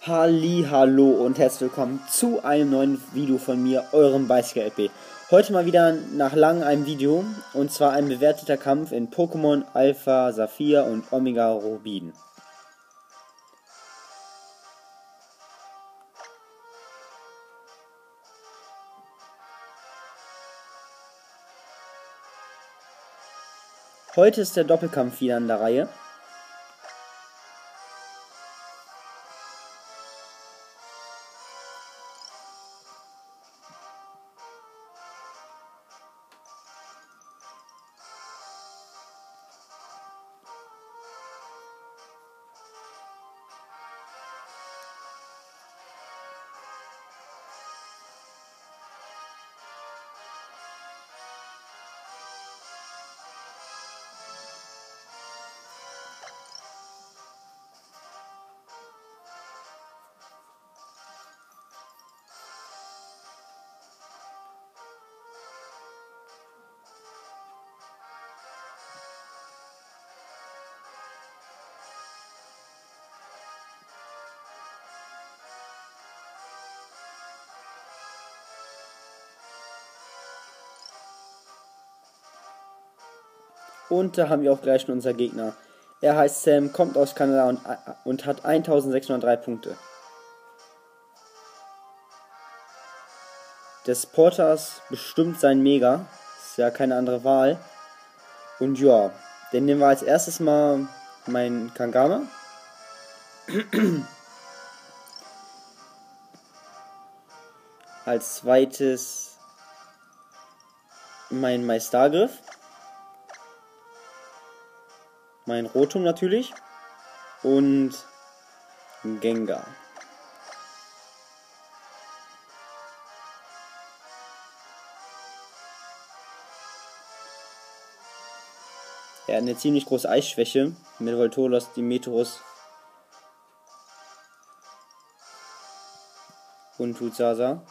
Hallo und herzlich willkommen zu einem neuen Video von mir, eurem Bicycle LP. Heute mal wieder nach langem einem Video, und zwar ein bewerteter Kampf in Pokémon Alpha Saphir und Omega Rubin. Heute ist der Doppelkampf wieder an der Reihe. Und da haben wir auch gleich schon unser Gegner. Er heißt Sam, kommt aus Kanada und hat 1603 Punkte. Des Porters bestimmt sein Mega. Ist ja keine andere Wahl. Und ja, dann nehmen wir als erstes mal mein Kangama. Als zweites mein Maistargriff. Mein Rotom natürlich. Und Gengar. Er hat eine ziemlich große Eisschwäche mit Voltolos, Dimetros und Tutsasa.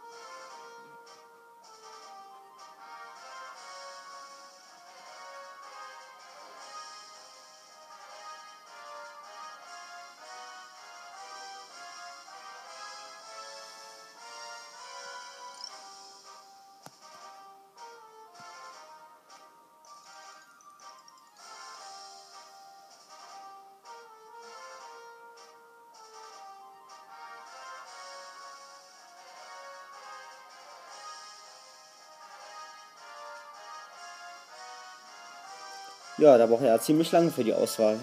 Ja, da braucht er ziemlich lange für die Auswahl.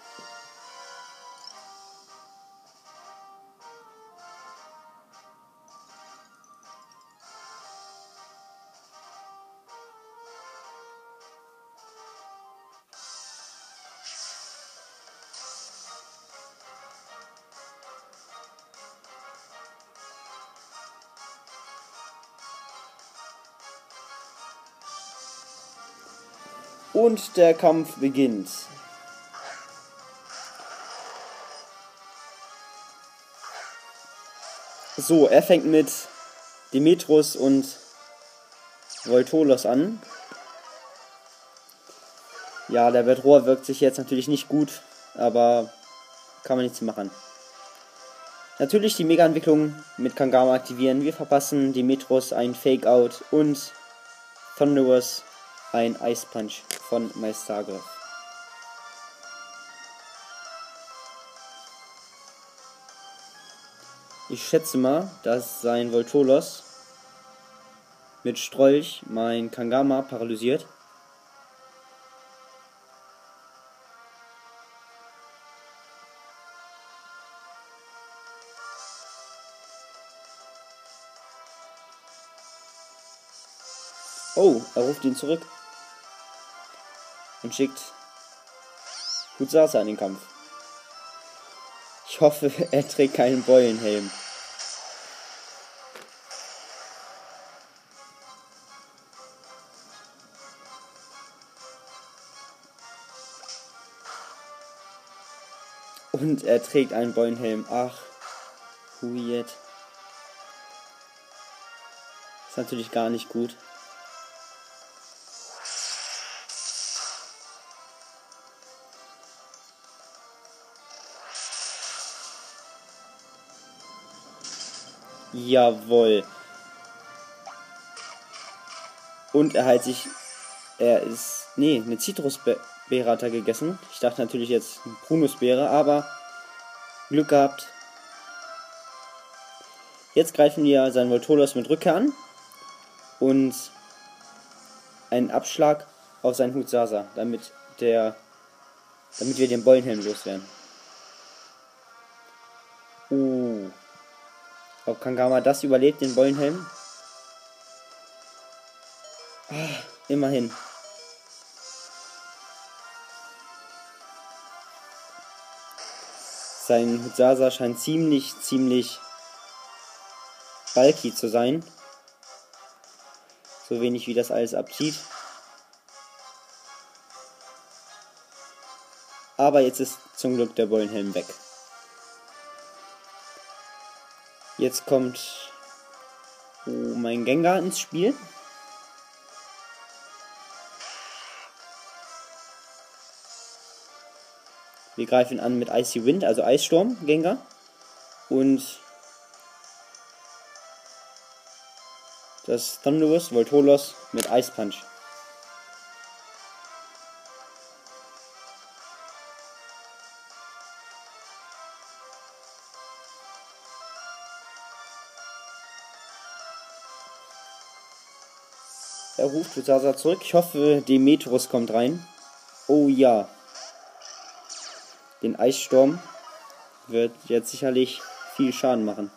Und der Kampf beginnt. So, er fängt mit Dimetros und Voltolos an. Ja, der Bedroher wirkt sich jetzt natürlich nicht gut, aber kann man nichts machen. Natürlich die Mega-Entwicklung mit Kangama aktivieren. Wir verpassen Dimetros ein Fake-Out und Thunderous ein Ice Punch von Maistargriff. Ich schätze mal, dass sein Voltolos mit Strolch mein Kangama paralysiert. Oh, er ruft ihn zurück und schickt Tutsasa in den Kampf. Ich hoffe, er trägt keinen Beulenhelm. Und er trägt einen Beulenhelm. Ach, weird. Ist natürlich gar nicht gut. Jawohl. Und er heilt sich. Er ist. Nee, eine Zitrusbeere hat er gegessen. Ich dachte natürlich jetzt eine Prunusbeere, aber Glück gehabt. Jetzt greifen wir seinen Voltolos mit Rückkehr an. Und einen Abschlag auf seinen Hutsasa, damit wir den Beulenhelm loswerden. Ob Kangama das überlebt, den Beulenhelm? Immerhin. Sein Hutsasa scheint ziemlich bulky zu sein. So wenig wie das alles abzieht. Aber jetzt ist zum Glück der Beulenhelm weg. Jetzt kommt mein Gengar ins Spiel. Wir greifen an mit Icy Wind, also Eissturm, Gengar. Und das Thunderous, Voltolos mit Ice Punch. Er ruft Hutsasa zurück. Ich hoffe, Demetrus kommt rein. Oh ja. Den Eissturm wird jetzt sicherlich viel Schaden machen.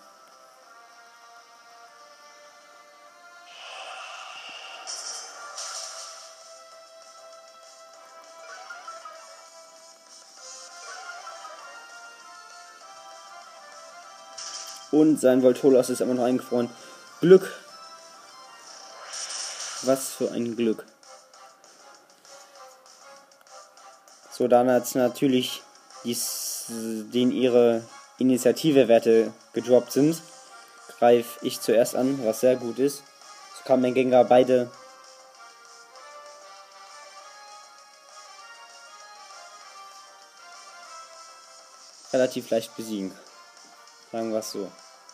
Und sein Voltolos ist immer noch eingefroren. Glück. Was für ein Glück. So, dann hat es natürlich den ihre Initiative-Werte gedroppt sind, greife ich zuerst an, was sehr gut ist. So kann mein Gengar beide relativ leicht besiegen. Sagen wir es so.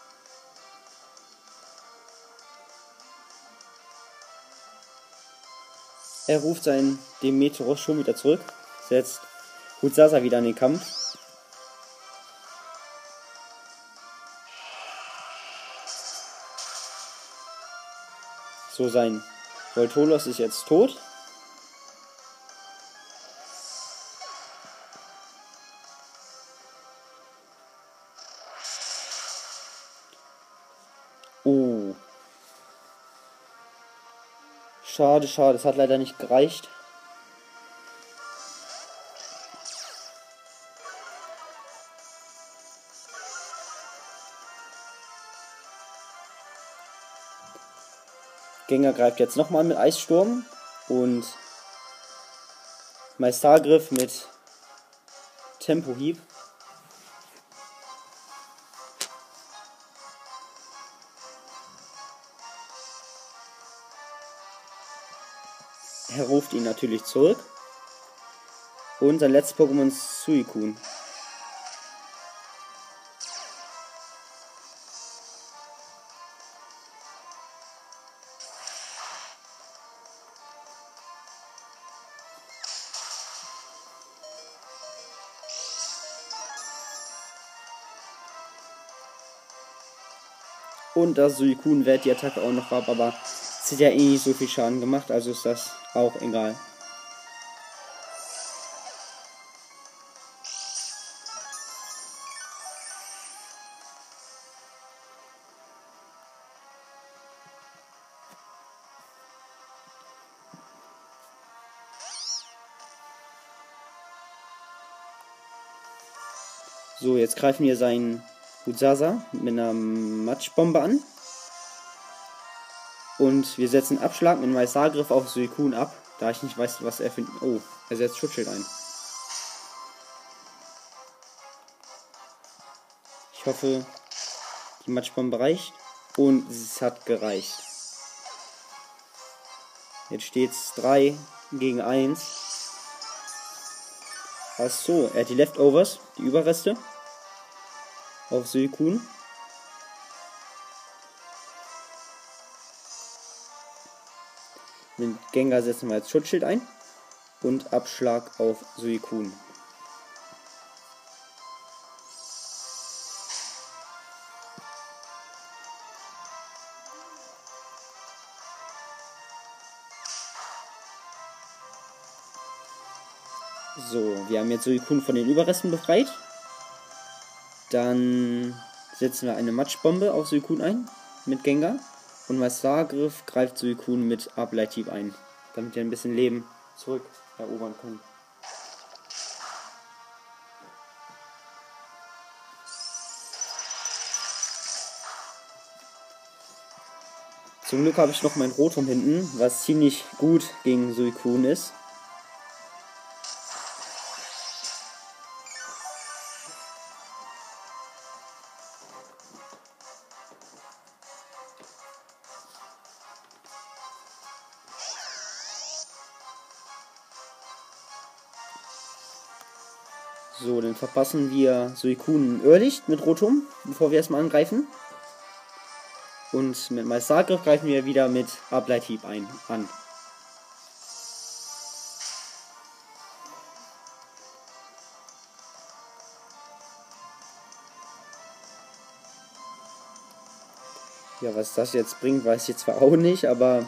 Er ruft seinen Demetrus schon wieder zurück, setzt Hutsasa wieder in den Kampf. So, sein Voltolos ist jetzt tot. Oh. Schade, schade, es hat leider nicht gereicht. Gengar greift jetzt nochmal mit Eissturm und Meistergriff mit Tempohieb. Er ruft ihn natürlich zurück. Und sein letztes Pokémon ist Suicune. Und da Suicune wehrt die Attacke auch noch ab, aber es hat ja eh nicht so viel Schaden gemacht, also ist das auch egal. So, jetzt greifen wir seinen Hutsasa mit einer Matschbombe an. Und wir setzen Abschlag mit einem Meistergriff auf Suicune ab, da ich nicht weiß, was er findet. Oh, er setzt Schutzschild ein. Ich hoffe, die Matschbombe reicht. Und es hat gereicht. Jetzt steht es 3 gegen 1. Achso, er hat die Leftovers, die Überreste auf Suicune. Mit Gengar setzen wir jetzt Schutzschild ein. Und Abschlag auf Suicune. So, wir haben jetzt Suicune von den Überresten befreit. Dann setzen wir eine Matschbombe auf Suicune ein mit Gengar. Und Meistergriff greift Suicune mit Ableithieb ein, damit wir ein bisschen Leben zurück erobern können. Zum Glück habe ich noch mein Rotom hinten, was ziemlich gut gegen Suicune ist. So, dann verpassen wir Suicune Irrlicht mit Rotom, bevor wir erstmal angreifen. Und mit Meistergriff greifen wir wieder mit Ableithieb an. Ja, was das jetzt bringt, weiß ich zwar auch nicht, aber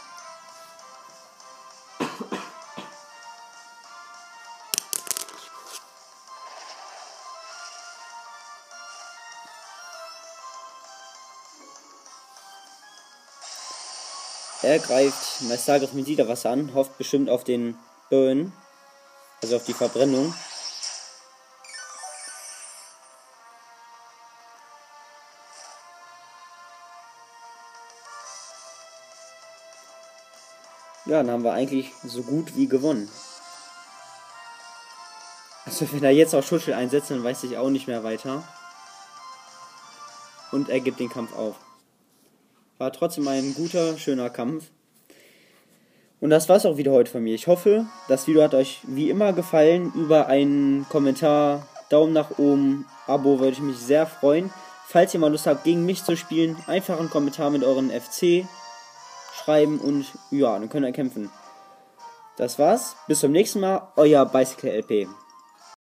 er greift Meistergriff mit Siederwasser an, hofft bestimmt auf den Burn, also auf die Verbrennung. Ja, dann haben wir eigentlich so gut wie gewonnen. Also wenn er jetzt auch Schutzschild einsetzt, dann weiß ich auch nicht mehr weiter. Und er gibt den Kampf auf. War trotzdem ein guter, schöner Kampf. Und das war's auch wieder heute von mir. Ich hoffe, das Video hat euch wie immer gefallen. Über einen Kommentar, Daumen nach oben, Abo würde ich mich sehr freuen. Falls ihr mal Lust habt, gegen mich zu spielen, einfach einen Kommentar mit euren FC schreiben und ja, dann könnt ihr kämpfen. Das war's. Bis zum nächsten Mal. Euer Bicycle LP.